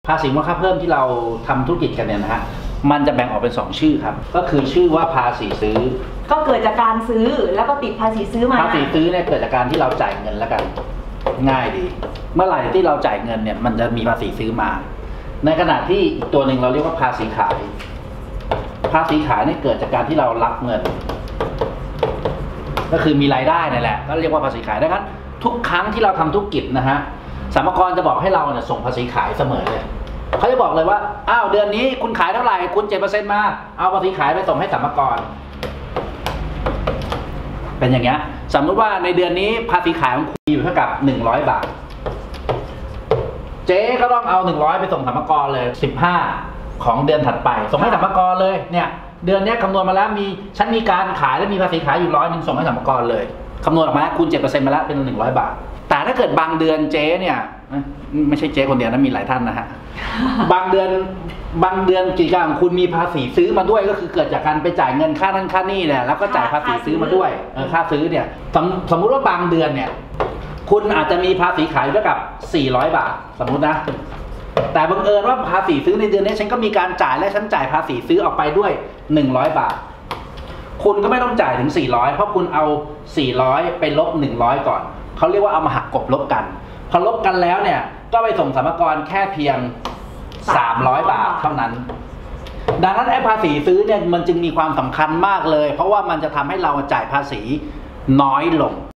ภาษีมูลค่าเพิ่มที่เราทำธุรกิจกันเนี่ยนะฮะมันจะแบ่งออกเป็น2ชื่อครับก็คือชื่อว่าภาษีซื้อก็เกิดจากการซื้อแล้วก็ติดภาษีซื้อมาภาษีซื้อเนี่ยเกิดจากการที่เราจ่ายเงินแล้วกันง่ายดีเมื่อไหร่ที่เราจ่ายเงินเนี่ยมันจะมีภาษีซื้อมาในขณะที่อีกตัวหนึ่งเราเรียกว่าภาษีขายภาษีขายเนี่ยเกิดจากการที่เรารับเงินก็คือมีรายได้นั่นแหละก็เรียกว่าภาษีขายดังนั้นทุกครั้งที่เราทำธุรกิจนะฮะสรรพากรจะบอกให้เราเนี่ยส่งภาษีขายเสมอเลยเขาจะบอกเลยว่าอ้าวเดือนนี้คุณขายเท่าไหร่คุณ 7% มาเอาภาษีขายไปส่งให้สรรพากรเป็นอย่างเงี้ยสมมติว่าในเดือนนี้ภาษีขายของคุณอยู่เท่ากับ100 บาทเจ๊ก็ต้องเอา100ไปส่งสรรพากรเลย15ของเดือนถัดไปส่งให้สรรพากรเลยเนี่ยเดือนนี้คำนวณมาแล้วฉันมีการขายและมีภาษีขายอยู่100ส่งให้สรรพากรเลยคำนวณออกมาคูณ 7% มาแล้วเป็น100 บาทแต่ถ้าเกิดบางเดือนเจ๊เนี่ยไม่ใช่เจ๊คนเดียวนะมีหลายท่านนะฮะ บางเดือนกิจการของคุณมีภาษีซื้อมาด้วยก็คือเกิดจากการไปจ่ายเงินค่านั่นค่านี่แหละแล้วก็จ่ายภาษีซื้อมาด้วยค่าซื้อเนี่ยสมมุติว่าบางเดือนเนี่ยคุณอาจจะมีภาษีขายเท่ากับ400 บาทสมมุตินะแต่บังเอิญว่าภาษีซื้อในเดือนนี้ฉันก็มีการจ่ายและฉันจ่ายภาษีซื้อออกไปด้วย100 บาทคุณก็ไม่ต้องจ่ายถึง400เพราะคุณเอา400ไปลบ100ก่อนเขาเรียกว่าเอามาหักกบลบกันพอลบกันแล้วเนี่ยก็ไปส่งสรรพากรแค่เพียง300 บาทเท่านั้นดังนั้นไอ้ภาษีซื้อเนี่ยมันจึงมีความสำคัญมากเลยเพราะว่ามันจะทำให้เราจ่ายภาษีน้อยลง